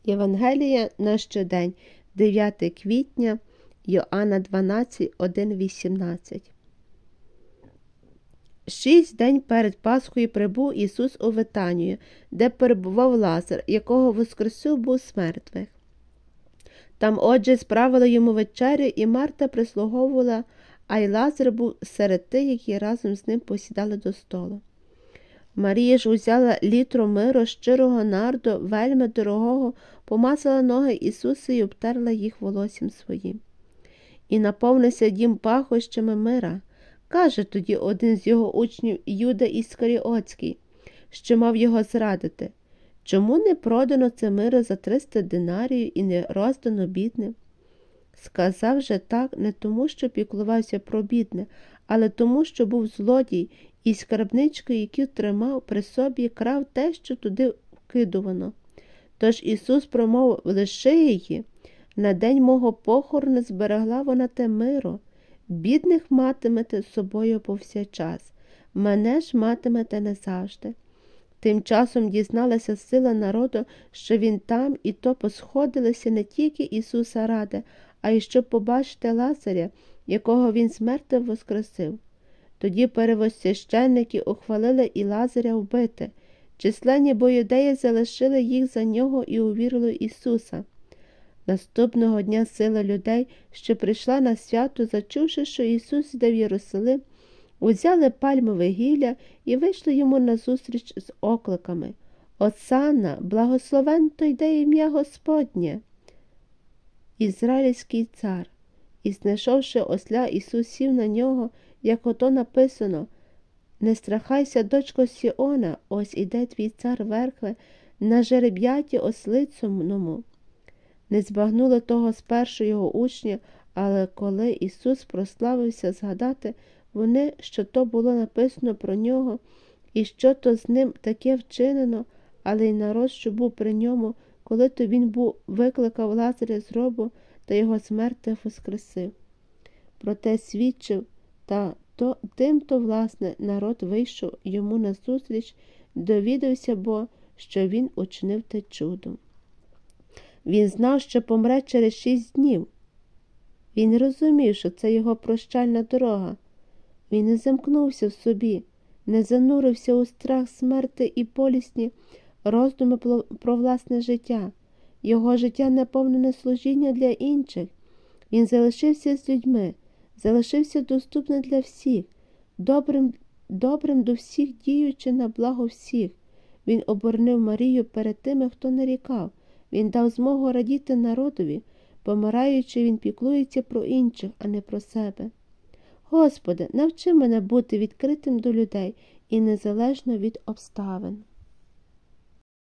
Євангелія на щодень, 9 квітня, Йоанна 12, 1-18. 6 день перед Пасхою прибув Ісус у Витанію, де перебував Лазар, якого воскресив був з мертвих. Там, отже, справили йому вечерю, і Марта прислуговувала, а й Лазар був серед тих, які разом з ним посідали до столу. Марія ж узяла літру миру, щирого нарду, вельми дорогого, помазала ноги Ісуса і обтерла їх волоссям своїм. І наповнився дім пахощами мира. Каже тоді один з його учнів, Юда Іскаріотський, що мав його зрадити: «Чому не продано це миро за 300 динаріїв і не роздано бідним?» Сказав же так не тому, що піклувався про бідне, але тому, що був злодій, і скарбничкою, яку тримав при собі, крав те, що туди вкидувано. Тож Ісус промовив: «Лиши її, на день мого похорону зберегла вона те миро. Бідних матимете з собою повсякчас, мене ж матимете не завжди». Тим часом дізналася сила народу, що він там, і то посходилися не тільки Ісуса ради, а й щоб побачити Лазаря, якого він з мертвих воскресив. Тоді первосвященники ухвалили і Лазаря вбити. Численні бо юдеї залишили їх за нього і увірили в Ісуса. Наступного дня сила людей, що прийшла на свято, зачувши, що Ісус йде в Єрусалим, узяли пальмове гілля і вийшли йому назустріч з окликами: «Осанна, благословен той йде ім'я Господнє, Ізраїльський цар». І, знайшовши осля, Ісус сів на нього, як ото написано: «Не страхайся, дочко Сіона, ось іде твій цар верхле на жереб'яті ослицяному». Не збагнули того спершу його учні, але коли Ісус прославився згадати вони, що то було написано про нього, і що то з ним таке вчинено, але й народ, що був при ньому, коли то він був викликав Лазаря з гробу та його з мертвих воскресив. Проте свідчив, та тим-то, власне, народ вийшов йому назустріч, довідався бо, що він учинив те чудо. Він знав, що помре через 6 днів. Він розумів, що це його прощальна дорога. Він не замкнувся в собі, не занурився у страх смерти і болісні роздуми про власне життя. Його життя наповнене служіння для інших. Він залишився з людьми, залишився доступним для всіх, добрим до всіх, діючи на благо всіх. Він оборонив Марію перед тими, хто нарікав. Він дав змогу радіти народові. Помираючи, він піклується про інших, а не про себе. Господи, навчи мене бути відкритим до людей і незалежно від обставин.